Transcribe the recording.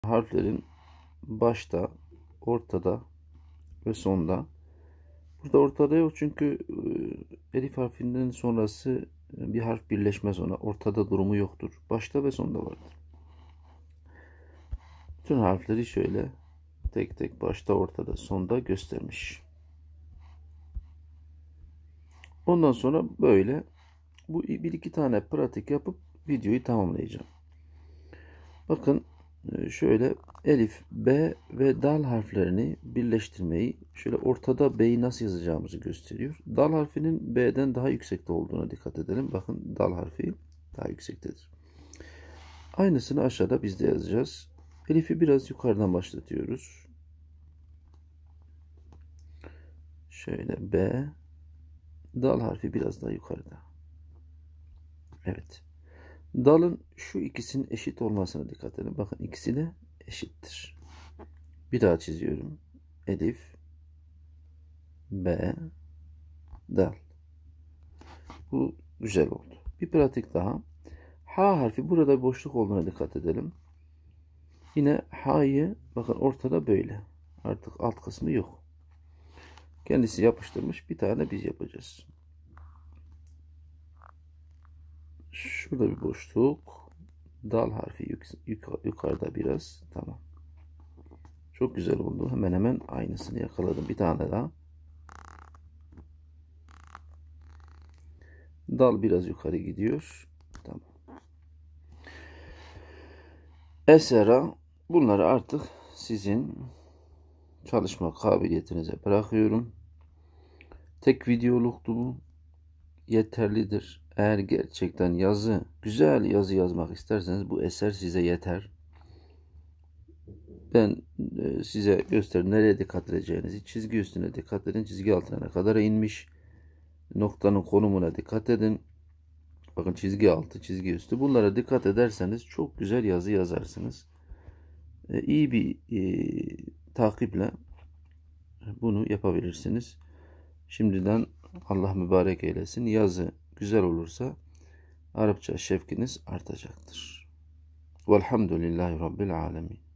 harflerin başta, ortada ve sonda. Burada ortada yok çünkü elif harfinden sonrası bir harf birleşmez ona. Ortada durumu yoktur. Başta ve sonda vardır. Bütün harfleri şöyle tek tek başta, ortada, sonda göstermiş. Ondan sonra böyle bu bir iki tane pratik yapıp videoyu tamamlayacağım. Bakın şöyle elif, b ve dal harflerini birleştirmeyi, şöyle ortada b'yi nasıl yazacağımızı gösteriyor. Dal harfinin b'den daha yüksekte olduğuna dikkat edelim. Bakın dal harfi daha yüksektedir. Aynısını aşağıda biz de yazacağız. Elif'i biraz yukarıdan başlatıyoruz. Şöyle b, dal harfi biraz daha yukarıda. Evet. Dalın şu ikisinin eşit olmasına dikkat edin. Bakın ikisi de eşittir. Bir daha çiziyorum. Elif, B, dal. Bu güzel oldu. Bir pratik daha. H harfi, burada bir boşluk olduğuna dikkat edelim. Yine H'yı bakın ortada böyle. Artık alt kısmı yok. Kendisi yapıştırmış. Bir tane biz yapacağız. Şurada bir boşluk. Dal harfi yukarıda biraz. Tamam. Çok güzel oldu. Hemen hemen aynısını yakaladım. Bir tane daha. Dal biraz yukarı gidiyor. Tamam. Esera. Bunları artık sizin çalışma kabiliyetinize bırakıyorum. Tek videoluktu bu. Yeterlidir. Eğer gerçekten güzel yazı yazmak isterseniz bu eser size yeter. Ben size göstereyim nereye dikkat edeceğinizi. Çizgi üstüne dikkat edin. Çizgi altına ne kadar inmiş. Noktanın konumuna dikkat edin. Bakın çizgi altı, çizgi üstü. Bunlara dikkat ederseniz çok güzel yazı yazarsınız. İyi bir takiple bunu yapabilirsiniz. Şimdiden Allah mübarek eylesin. Yazı güzel olursa Arapça şevkiniz artacaktır. Velhamdülillahi Rabbil alemin.